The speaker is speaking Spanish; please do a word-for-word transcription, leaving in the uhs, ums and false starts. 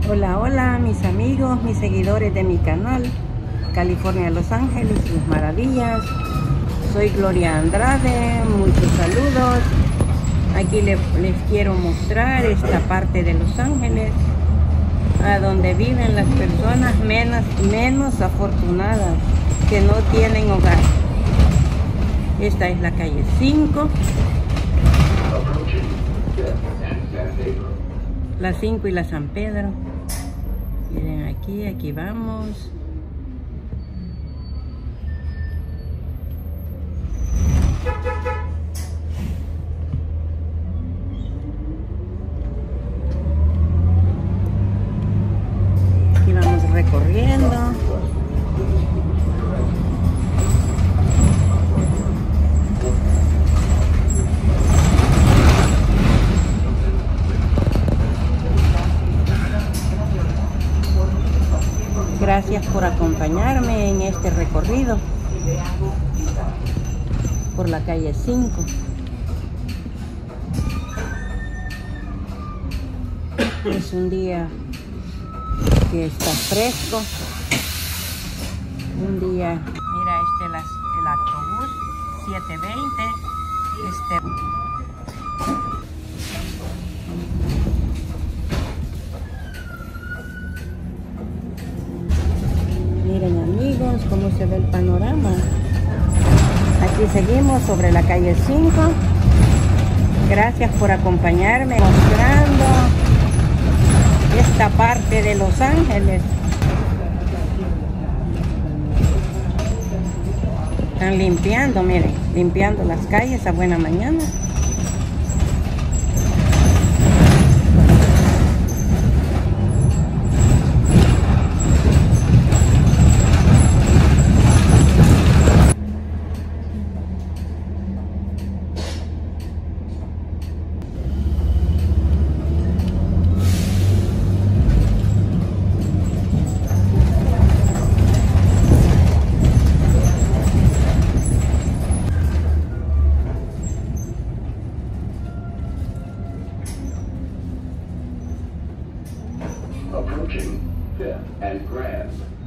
Hola, hola mis amigos, mis seguidores de mi canal California, Los Ángeles, sus maravillas. Soy Gloria Andrade, muchos saludos. Aquí les, les quiero mostrar esta parte de Los Ángeles, a donde viven las personas menos, menos afortunadas, que no tienen hogar. Esta es la calle cinco. La cinco y la San Pedro. Miren aquí, aquí vamos. Aquí vamos recorriendo. Gracias por acompañarme en este recorrido por la calle cinco. Es un día que está fresco. Un día, mira, este es el autobús siete veinte. Este Miren amigos, cómo se ve el panorama. Aquí seguimos sobre la calle cinco. Gracias por acompañarme mostrando esta parte de Los Ángeles. Están limpiando, miren, limpiando las calles a buena mañana. Approaching Fifth and Grand.